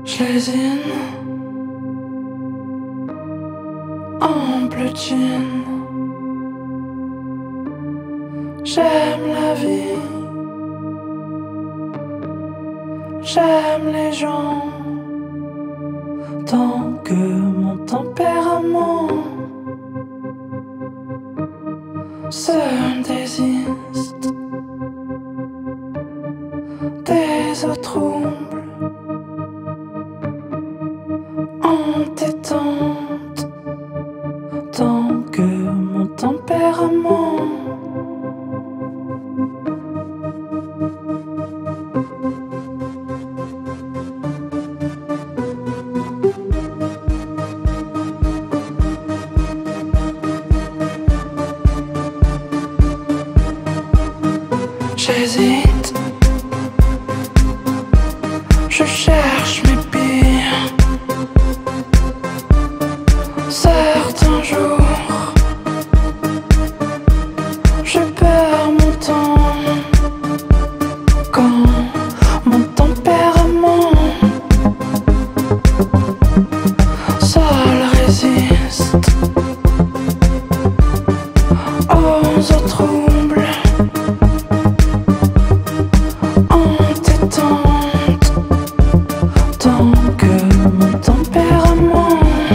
Je lésine en bleu jean. J'aime la vie, j'aime les gens, tant que mon tempérament se désiste des eaux troubles, entêtantes, tant que mon tempérament j'hésite, je cherche mes pires. Certains jours, je perds mon temps quand mon tempérament seul résiste aux eaux troubles. Tant que mon tempérament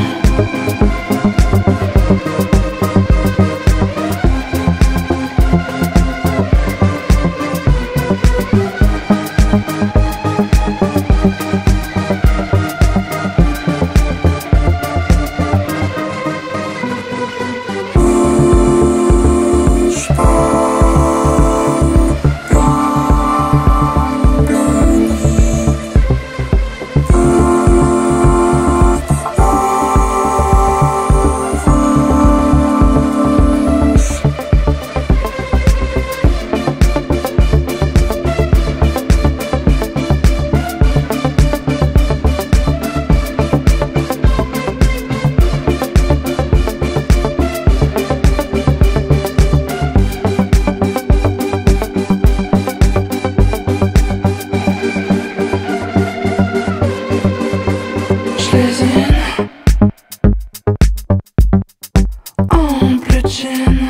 en bleu jean.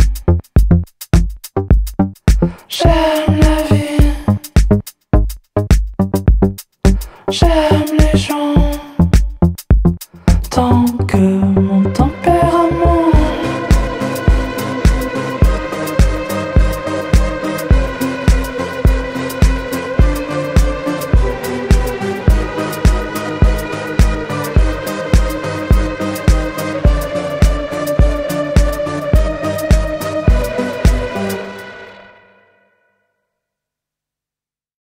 J'aime la vie, j'aime les gens.